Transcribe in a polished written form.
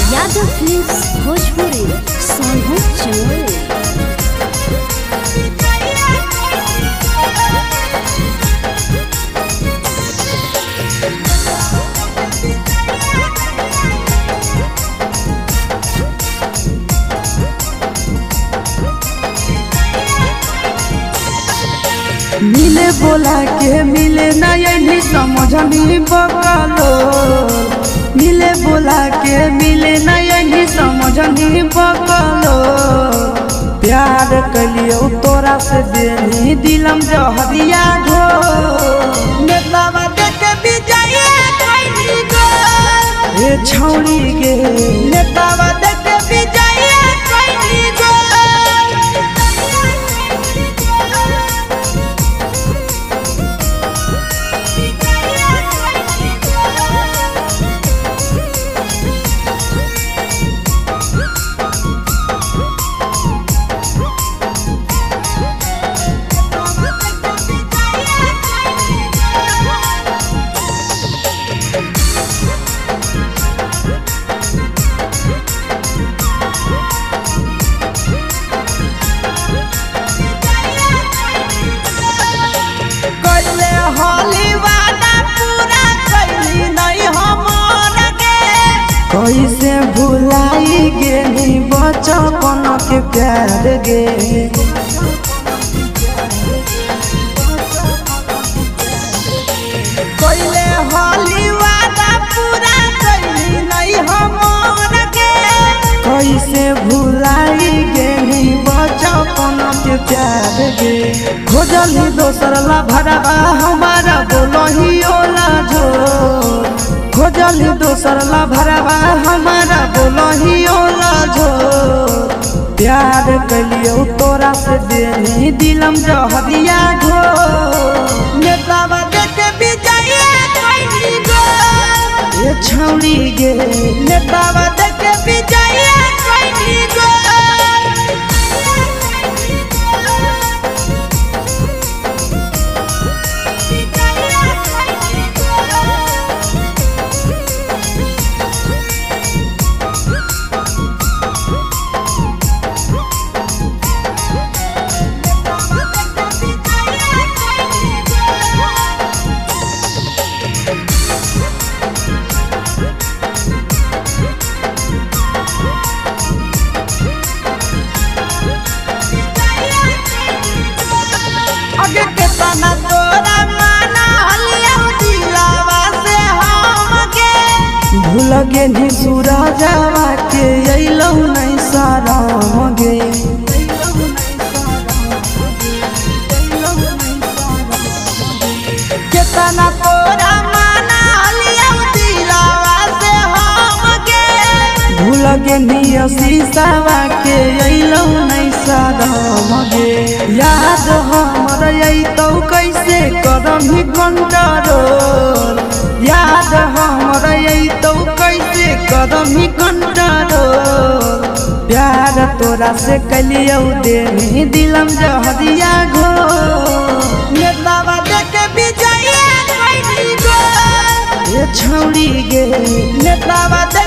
Yadav films Bhojpuri Sonu चौरे। मिले बोला के मिले नहीं समझनी बकलो, मिले बोला के मिले नहीं समझनी बकलो। प्यार कलियो तोरा से देनी दिलम जहरिया घो, नेतावा देखे विजय कैली गो ए छौरी गे, नेतावा देखे विजय कैली गो। कैसे भुलाई गे बचपन के प्यार गे, कैले होली वादा पूरा कैली नहीं हमर गे। कैसे भुलाई गे बचपन के प्यार गे, खोजली दोसर ला भरवा हमारा बोलही ओला जो, खोजली दोसर ला भरवा हमारा बोलही ओला जो। प्यार कलियो तोरा से देनी दिलम जहरिया घो, नेतावा देखे विजय कैली गो ए छौरी गे, नेतावा देखे विजय कैली गो। केतना तोरा माना हलियो दिलावा से हमके, भूल गे नी सूरजवा के अइलौ नहीं शरम गे। केतना तोरा माना हलियो दिलावा से हमके, भूल गे नी शीशवा के अइलौ नहीं शरम गे। याद हमर तो कैसे करमी कंट्रोल, याद हमर तो कैसे करमी कंट्रोल। प्यार तोरा से कलियो देनी दिलम जहरिया घो, नेतावा देखे विजय कैली गो ए छौरी गे, नेतावा